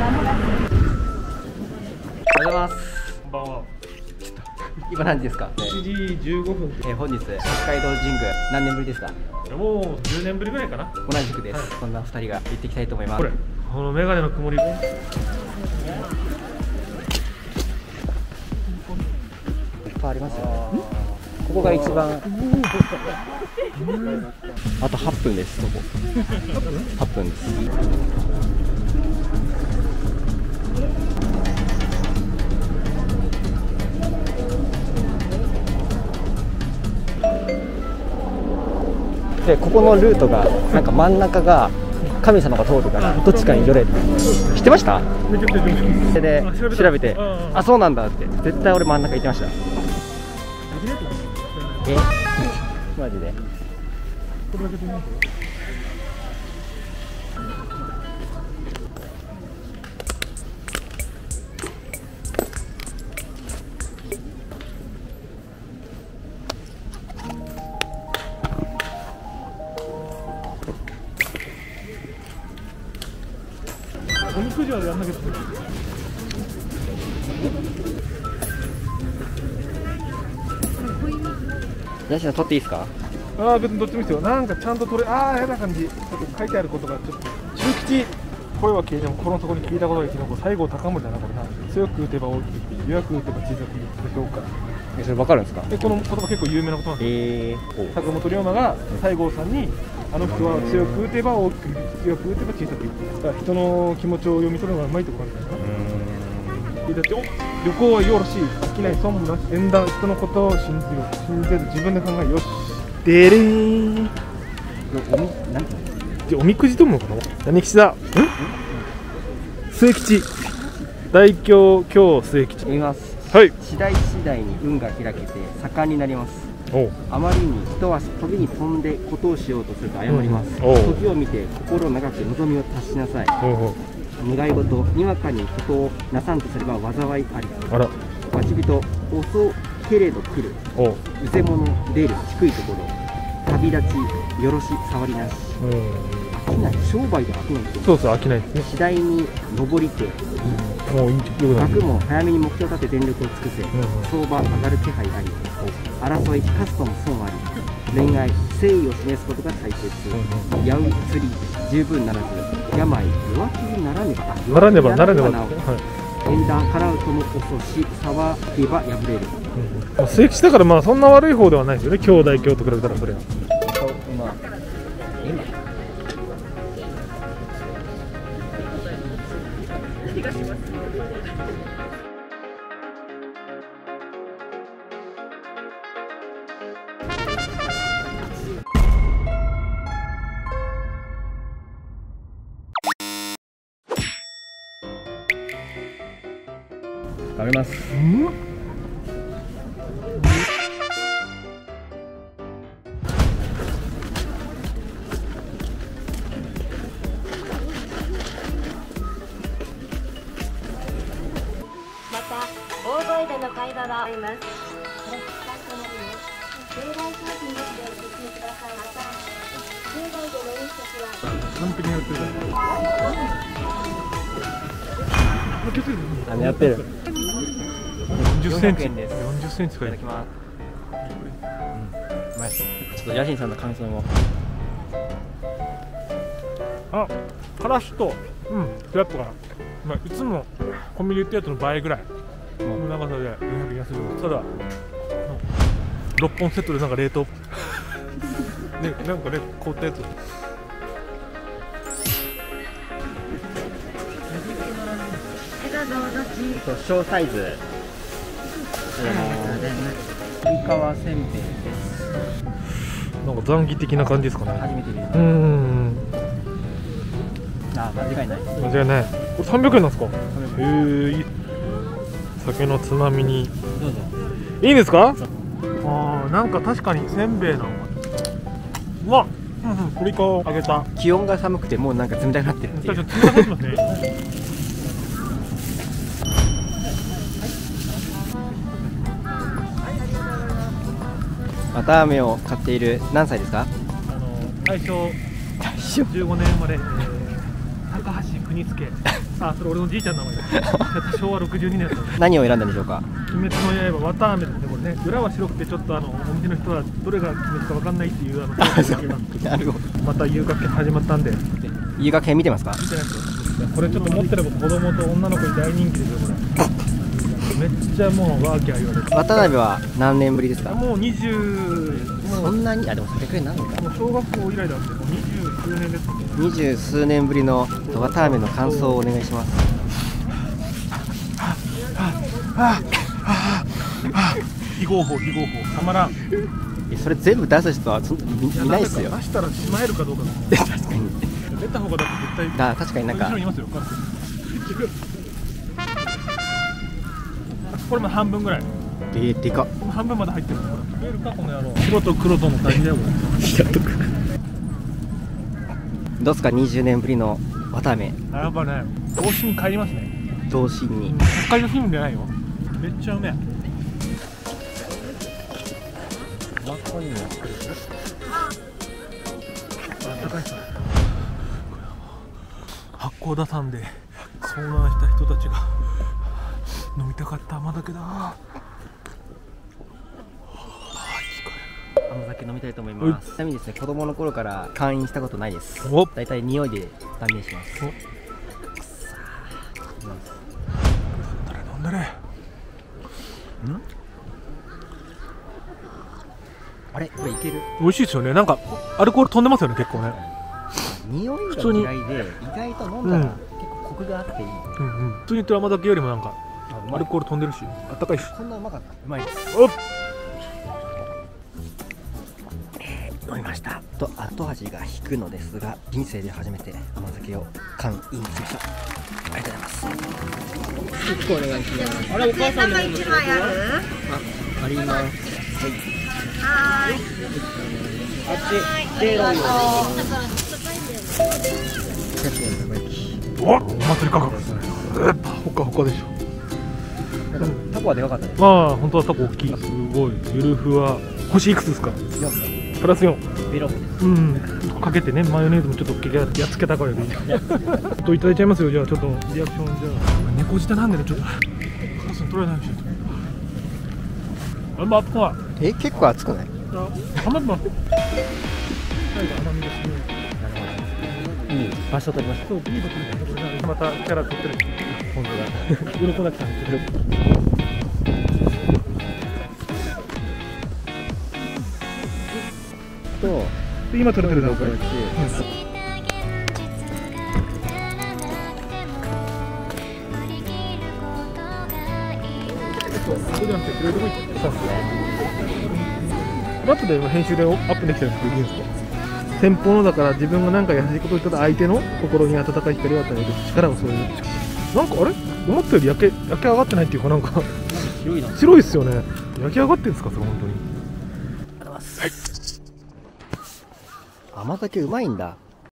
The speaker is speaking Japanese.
おはようございます。 こんばんは。 今何時ですか。 7時15分。 本日北海道神宮何年ぶりですか。 もう10年ぶりぐらいかな。 同じくです。そんな2人が行っていきたいと思います。 これ、このメガネの曇り。 いっぱいありますよね。ここが一番。あと8分です。ここ。8分です。でここのルートがなんか真ん中が神様が通るからどっちかに寄れって知ってました？ めちゃくちゃで調べて、あ、そうなんだって。絶対俺真ん中行ってました。マジでこれだけでおみくじはやんなきゃいけない。 ヤシさん撮っていいですか？ ああ、別にどっちもいいですよ。なんかちゃんと取れ、ああ、変な感じ。ちょっと書いてあることがちょっと。中吉、声は消えても心の底に聞いたことが生き残る。西郷隆盛だな、これな。強く打てば大きく、弱く打てば小さく、評価。 それ分かるんですか？ この言葉結構有名な言葉なんです。坂本龍馬が西郷さんに、あの人は強く打てば大きく、強く打てば小さく言って。だから人の気持ちを読み取るのがうまいところなんじゃないですか。だって旅行はよろしい、飽きない損もなし、縁談、人のことを信じよう、信じず自分で考えよし。でれーん。おみくじともかな。何吉だ。末吉。大凶今日末吉。 言います。 はい。 次第次第に運が開けて盛んになります。あまりに人は時に飛んでことをしようとすると誤ります。時を見て心を長く望みを達しなさい。願い事、にわかに人をなさんとすれば災いあり。待ち人、遅けれど来る。うぜ者、出る、低いところ。旅立ち、よろし、触りなし。飽きない、商売で飽きない。 そうそう、飽きないですね。 次第に上りて。学も早めに目標を立て全力を尽くせ。相場上がる気配あり。争い、カストも損あり。恋愛、誠意を示すことが大切。やう釣り、十分ならず。病、弱気にならねば。 ならねば、ならねば。 縁談、払うとも遅し、騒げば破れる。 末吉だから、まあ、そんな悪い方ではないですよね。兄弟兄と比べたら、それは。 食べます。 また大声での会話はあります。 完璧にやってる。 やってる。 40センチ。 40 センチか。いただきます。ちょっとヤシンさんの感想を。 あ、からしと、フラットが、まあ、いつもコンビニ売ってるやつの倍ぐらいの長さで400円安い。ただ、6本セットでなんか冷凍ね、なんかね、凍ったやつ。 小サイズ。鶏皮せんべいです。 なんか残儀的な感じですかね。 初めて見る。あ、間違いない。 間違いない。これ300円なんですか。へえ、いい。酒のつまみに。 どうぞ。 いいんですか。ああ、なんか確かにせんべいなのか。うわ、鶏皮を揚げた。 気温が寒くてもうなんか冷たくなってるっていう。 冷たくなってますね。 綿あめを買っている。何歳ですか？ 大正15年生まれ、高橋邦身につけあ、それ俺のじいちゃんの名前だ昭和62年やった。 何を選んだんでしょうか。 鬼滅の刃綿あめですね。これね、裏は白くてちょっとお店の人はどれが鬼滅か分かんないっていうなるほど。 また遊楽券始まったんで。 遊楽券見てますか。 見てないですよ。これちょっと持ってれば子供と女の子に大人気ですよこれ。めっちゃもうワーキャー言われる。 渡辺は何年ぶりですか。 もう20、 そんなに、あ、でもそれくらいなんか。 もう小学校以来なんで、もう20数年です。 20数年ぶりの綿あめの感想をお願いします。 非合法たまらん。 それ全部出す人は見ないっすよ。 出したらしまえるかどうか。 確かに。 出た方がだって絶対。 確かになんか。 後ろにいますよ。これも半分ぐらい。 でかっ。 半分まで入ってる。見えるかこの野郎。白と黒との対比だよこれ。 どうすか20年ぶりの綿あめ。 やっぱね、童心に帰りますね。 童心に。 北海道新聞じゃないよ。めっちゃうめえ。 マッコリも。 高いさ。八甲田山で遭難した人たちが飲みたかった甘酒だ。 甘酒飲みたいと思います。ちなみにですね、子供の頃から会員したことないです。だいたい匂いで断念します。 飲んだれ。 あれ、これいける。 美味しいですよね。なんかアルコール飛んでますよね結構ね。 匂いが嫌いで意外と飲んだら結構コクがあっていい。 普通に言ってる甘酒よりもなんかアルコール飛んでるし、あったかいし。 こんなうまかった。うまいです。飲みましたと後味が引くのですが、人生で初めて甘酒を缶インしました。ありがとうございます。1個お願いします。あれ、お母さんの1枚ある？あります。はい。あっちゼロよ。 お祭り価格ですね。ほかほかでしょ。 タコはでかかったです。 ああ、本当はタコ大きい。すごい。ゆるふわ。星いくつですか？プラス4。 ベロです。 かけてね、マヨネーズもちょっとやっつけたからでいい。といただいちゃいますよ。じゃあちょっとリアクションじゃあ。猫舌なんでね、ちょっとカラスに取られないようにしないと。あんま熱くない。 結構熱くない？ 甘くない。最後甘みがすごい。 いい場所取りました。 そう、いい場所取りました。またキャラ取ってる。本当だ。鱗だけさん。今取れてるだろうこれ。そうじゃなくて、黒いとこ行って。そうですね。後で編集でアップできたりできるんですか。先方のだから自分が何か優しいことを言ったら相手の心に温かい光を与える力をそういう。なんかあれ思ったより焼け上がってないっていうかなんか白いっすよね。焼き上がってるんですかそれ本当に。 ありがとうございます。甘酒うまいんだ。